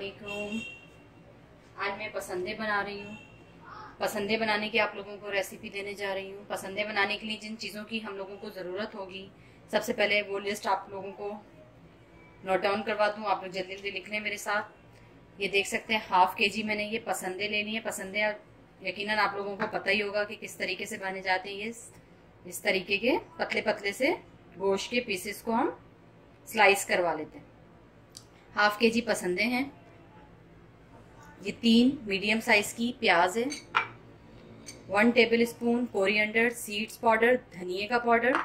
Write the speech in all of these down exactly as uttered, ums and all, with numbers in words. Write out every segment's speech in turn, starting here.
वालेकुम। आज मैं पसंदे बना रही हूँ। पसंदे बनाने की आप लोगों को रेसिपी देने जा रही हूँ। पसंदे बनाने के लिए जिन चीज़ों की हम लोगों को ज़रूरत होगी, सबसे पहले वो लिस्ट आप लोगों को नोट डाउन करवा दूँ। आप लोग जल्दी जल्दी लिख लें मेरे साथ। ये देख सकते हैं हाफ के जी मैंने ये पसंदे लेनी है। पसंदे यकीनन आप लोगों को पता ही होगा कि किस तरीके से बने जाते हैं। ये इस तरीके के पतले पतले से गोश्त के पीसेस को हम स्लाइस करवा लेते हैं। हाफ के जी पसंदे हैं। ये तीन मीडियम साइज की प्याज है। One tablespoon coriander seeds powder, धनिए का पाउडर,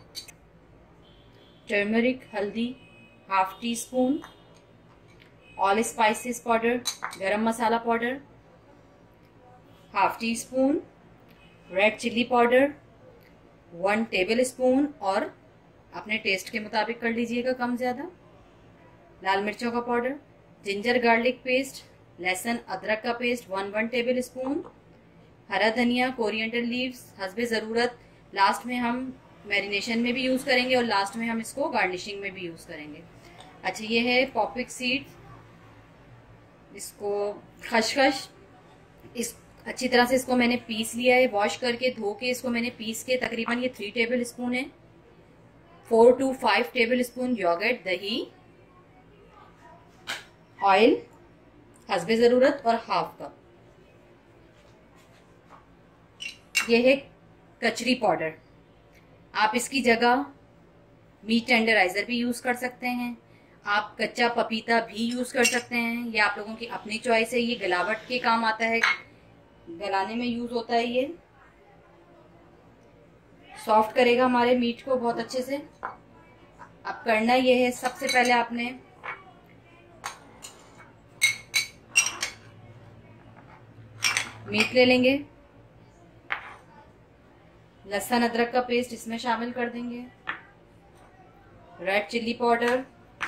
टर्मरिक हल्दी half teaspoon, all spices powder, garam masala powder half teaspoon, red chilli powder one tablespoon और अपने टेस्ट के मुताबिक कर लीजिएगा कम ज़्यादा, लाल मिर्चों का पाउडर, जिंजर गार्लिक पेस्ट, लहसुन अदरक का paste one one tablespoon, हरा धनिया, कोरिएंडर लीव्स हस्बे ज़रूरत। लास्ट में हम मैरिनेशन में भी यूज़ करेंगे और लास्ट में हम इसको गार्निशिंग में भी यूज़ करेंगे। अच्छा, ये है पॉपिक सीड, इसको खसखस, इस अच्छी तरह से इसको मैंने पीस लिया है। वॉश करके धो के इसको मैंने पीस के तकरीबन ये थ्री टेबल स्पून है। Four to five tablespoon yogurt, दही, ऑयल हस्बे ज़रूरत और हाफ कप। ये है कचरी पाउडर। आप इसकी जगह मीट टेंडराइजर भी यूज़ कर सकते हैं। आप कच्चा पपीता भी यूज़ कर सकते हैं। ये आप लोगों की अपनी चॉइस है। ये गलावट के काम आता है, गलाने में यूज़ होता है। ये सॉफ्ट करेगा हमारे मीट को बहुत अच्छे से। अब करना ये है, सबसे पहले आपने मीट ले लेंगे, लहसुन अदरक का पेस्ट इसमें शामिल कर देंगे, red chilli powder,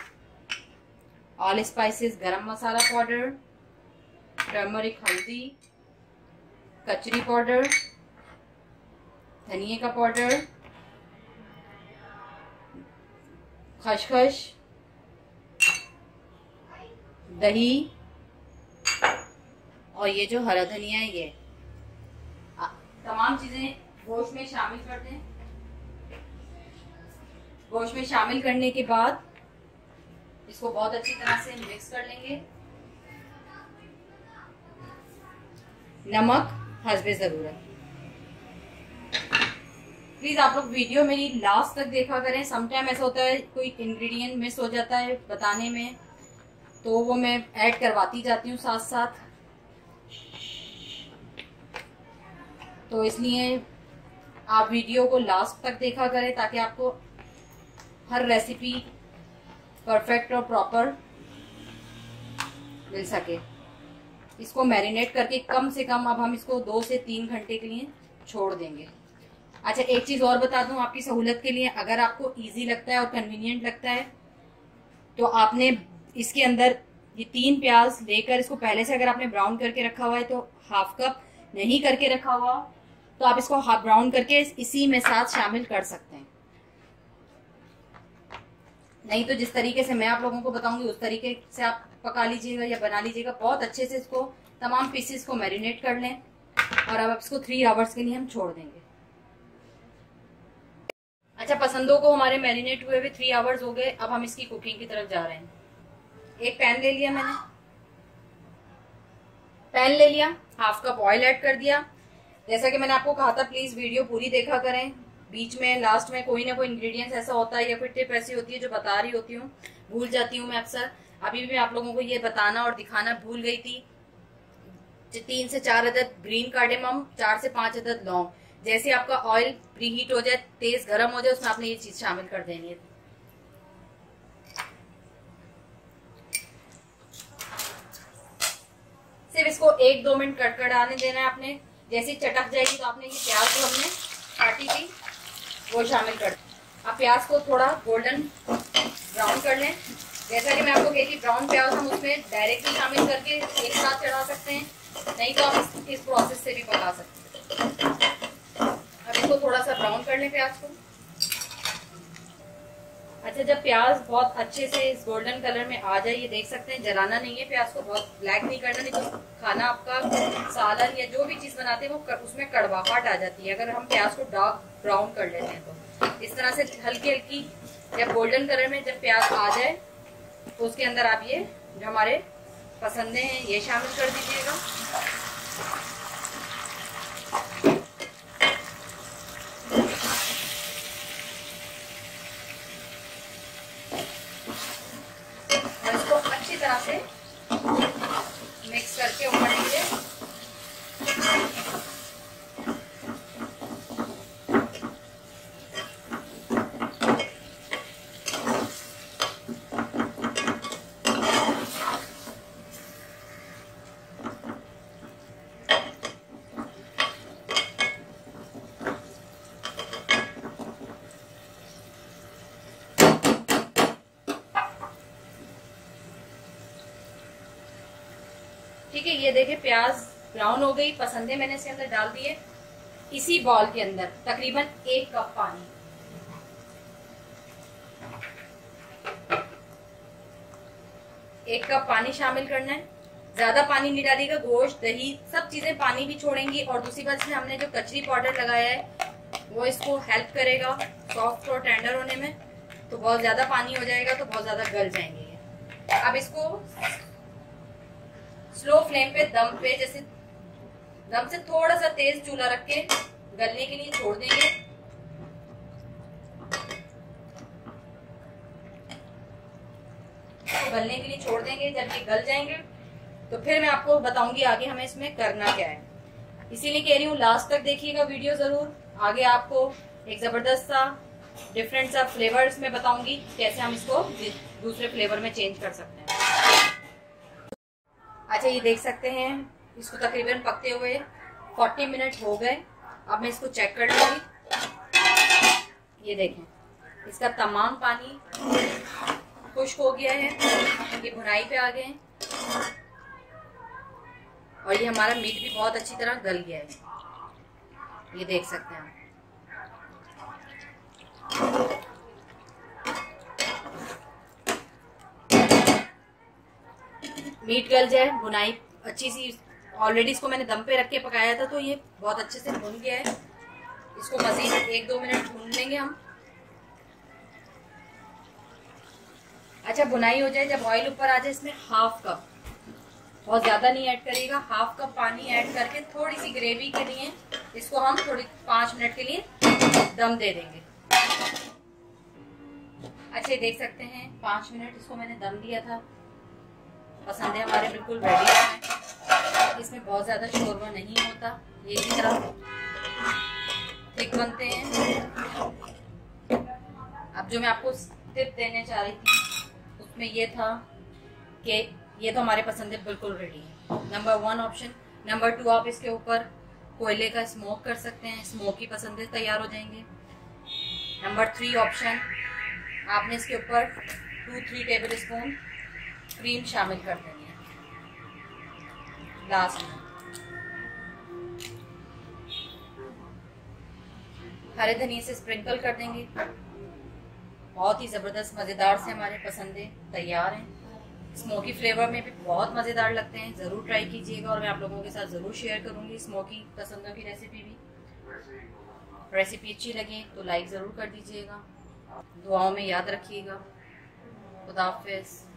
all spices garam masala powder, turmeric हल्दी, कचरी पाउडर, धनिए का पाउडर, खसखस, दही और ये जो हरा धनिया है, ये तमाम चीजें गोश्त में शामिल कर दें। गोश्त में शामिल करने के बाद इसको बहुत अच्छी तरह से मिक्स कर लेंगे। नमक हस्बे ज़रूरत। प्लीज आप लोग वीडियो मेरी लास्ट तक देखा करें। समटाइम ऐसा होता है कोई इंग्रेडिएंट मिस हो जाता है बताने में, तो वो मैं ऐड करवाती जाती हूँ साथ साथ। तो इसलिए आप वीडियो को लास्ट तक देखा करें ताकि आपको हर रेसिपी परफेक्ट और प्रॉपर मिल सके। इसको मैरिनेट करके कम से कम अब हम इसको दो से तीन घंटे के लिए छोड़ देंगे। अच्छा, एक चीज़ और बता दूं आपकी सहूलत के लिए, अगर आपको इजी लगता है और कन्वीनियंट लगता है तो आपने इसके अंदर ये तीन प्याज लेकर इसको पहले से अगर आपने ब्राउन करके रखा हुआ है तो हाफ कप, नहीं करके रखा हुआ तो आप इसको हाफ ब्राउन करके इसी में साथ शामिल कर सकते हैं। नहीं तो जिस तरीके से मैं आप लोगों को बताऊंगी उस तरीके से आप पका लीजिएगा या बना लीजिएगा। बहुत अच्छे से इसको तमाम पीसेस को मैरिनेट कर लें और अब इसको थ्री आवर्स के लिए हम छोड़ देंगे। अच्छा, पसंदों को हमारे मैरिनेट हुए हुए थ्री आवर्स हो गए। अब हम इसकी कुकिंग की तरफ जा रहे हैं। एक पैन ले लिया मैंने, पैन ले लिया, हाफ कप ऑयल ऐड कर दिया। जैसा कि मैंने आपको कहा था प्लीज वीडियो पूरी देखा करें। बीच में लास्ट में कोई ना कोई इंग्रेडिएंट्स ऐसा होता है या फिर टिप ऐसी होती है जो बता रही होती हूँ, भूल जाती हूँ मैं अक्सर। अभी भी आप लोगों को ये बताना और दिखाना भूल गई थी। तीन से चार अदद ग्रीन कार्डेमम, चार से पांच अदद लौंग। जैसे आपका ऑयल प्रीहीट हो जाए, तेज गर्म हो जाए, उसमें आपने ये चीज शामिल कर देनी है। सिर्फ इसको एक दो मिनट कड़कड़ाने देना है आपने। जैसे चटक जाएगी तो आपने ये प्याज जो हमने काटी थी वो शामिल कर दें। आप प्याज को थोड़ा गोल्डन ब्राउन कर लें। जैसा कि मैं आपको कहती, ब्राउन प्याज हम उसमें डायरेक्टली शामिल करके एक साथ चढ़ा सकते हैं, नहीं तो आप इस, इस प्रोसेस से भी पका सकते हैं। अब इसको थोड़ा सा ब्राउन कर लें प्याज को। अच्छा, जब प्याज बहुत अच्छे से इस गोल्डन कलर में आ जाए, ये देख सकते हैं, जलाना नहीं है प्याज को, बहुत ब्लैक नहीं करना, नहीं तो खाना आपका सालन या जो भी चीज बनाते हैं वो कर, उसमें कड़वाहट आ जाती है अगर हम प्याज को डार्क ब्राउन कर लेते हैं। तो इस तरह से हल्की हल्की जब गोल्डन कलर में जब प्याज आ जाए तो उसके अंदर आप ये जो हमारे पसंदे हैं ये शामिल कर दीजिएगा। और इसको अच्छी तरह से मिक्स करके ऊपर नीचे ठीक है। ये देखिए प्याज ब्राउन हो गई, पसंदे मैंने इसके अंदर डाल दिए। इसी बॉल के अंदर तकरीबन एक कप पानी, एक कप पानी शामिल करना है। ज्यादा पानी नहीं डालिएगा, गोश्त दही सब चीजें पानी भी छोड़ेंगी। और दूसरी बात से हमने जो कचरी पाउडर लगाया है वो इसको हेल्प करेगा सॉफ्ट और टेंडर होने में। तो बहुत ज्यादा पानी हो जाएगा तो बहुत ज्यादा गल जाएंगे ये। अब इसको स्लो फ्लेम पे दम पे, जैसे दम से थोड़ा सा तेज चूल्हा रख के गलने के लिए छोड़ देंगे। तो गलने के लिए छोड़ देंगे। जब ये गल जाएंगे तो फिर मैं आपको बताऊंगी आगे हमें इसमें करना क्या है। इसीलिए कह रही हूँ लास्ट तक देखिएगा वीडियो जरूर। आगे आपको एक जबरदस्त सा डिफरेंट सा फ्लेवर इसमें बताऊंगी कैसे हम इसको दूसरे फ्लेवर में चेंज कर सकते हैं। अच्छा, ये देख सकते हैं इसको तकरीबन पकते हुए चालीस मिनट हो गए। अब मैं इसको चेक कर लूंगी। ये देखें, इसका तमाम पानी खुश्क हो गया है, ये भुनाई पे आ गए हैं और ये हमारा मीट भी बहुत अच्छी तरह गल गया है। ये देख सकते हैं। मीट गल जाए, भुनाई अच्छी सी, ऑलरेडी इसको मैंने दम पे रख के पकाया था तो ये बहुत अच्छे से भुन गया है। इसको मजीद एक दो मिनट भून लेंगे हम। अच्छा, भुनाई हो जाए, जब ऑयल ऊपर आ जाए, इसमें हाफ कप, बहुत ज्यादा नहीं ऐड करिएगा, हाफ कप पानी ऐड करके थोड़ी सी ग्रेवी के लिए इसको हम थोड़ी पांच मिनट के लिए दम दे देंगे। अच्छा, देख सकते हैं पांच मिनट इसको मैंने दम दिया था। पसंदे हमारे बिल्कुल रेडी हैं। इसमें बहुत ज्यादा शोरबा नहीं होता, ये इसी तरह थिक बनते हैं। अब जो मैं आपको टिप देने चाह रही थी उसमें ये था कि ये तो हमारे पसंदे बिल्कुल रेडी है। Number one option. Number two, आप इसके ऊपर कोयले का स्मोक कर सकते हैं, स्मोकी पसंदे तैयार हो जाएंगे। नंबर थ्री ऑप्शन, आपने इसके ऊपर two three tablespoon cream शामिल कर देनी है लास्ट में। हरे धनिया से स्प्रिंकल कर देंगे। बहुत ही जबरदस्त मजेदार से हमारे पसंदे तैयार हैं। स्मोकी फ्लेवर में भी बहुत मजेदार लगते हैं, जरूर ट्राई कीजिएगा और मैं आप लोगों के साथ जरूर शेयर करूंगी स्मोकी पसंदों की रेसिपी भी। रेसिपी अच्छी लगे तो लाइक जरूर कर दीजिएगा, दुआओं में याद रखिएगा। खुदा हाफिज़।